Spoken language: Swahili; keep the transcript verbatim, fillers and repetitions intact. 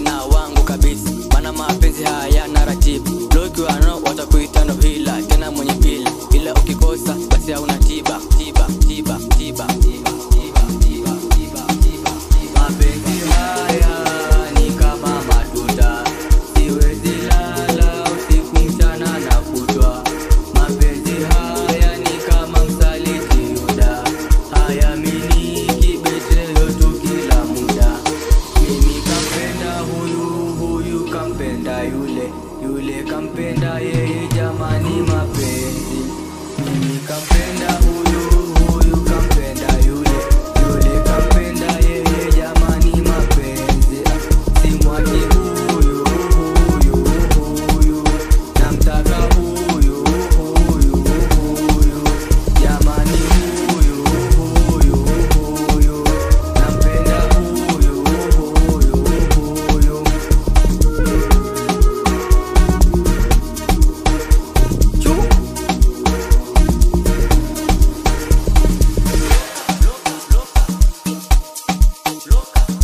na wangu kabisa. Maana mapenzi haya na ratibu. Loki wano watakuita ndo hila, tena mwenye pila. Ila ukikosa basi hauna tiba, tiba, tiba, tiba, tiba, tiba, tiba, tiba, tiba. Mapenzi haya ni kama matuta, siwezi lala usiku mchana na kutwa. Mapenzi haya ni kama msaliti Yuda, hayamiliki betrayal tu kila muda. Mimi kampenda huyu, huyu kampenda yule, yule kampenda yeye, jamani mapenzi. Mimi kampenda huyu, huyu kampenda yule, yule kampenda yeye, jamani mapenzi. Simwachi huyu, huyu, huyu, namtaka huyu, huyu, huyu, jamani huyu, huyu, huyu, nampenda huyu, huyu, huyu. Chu Loca, loca, loca.